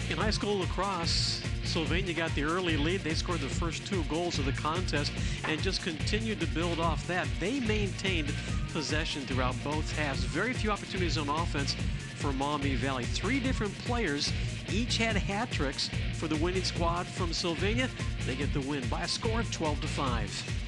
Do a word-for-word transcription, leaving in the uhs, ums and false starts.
In high school lacrosse, Sylvania got the early lead. They scored the first two goals of the contest and just continued to build off that. They maintained possession throughout both halves. Very few opportunities on offense for Maumee Valley. Three different players each had hat tricks for the winning squad from Sylvania. They get the win by a score of twelve to five.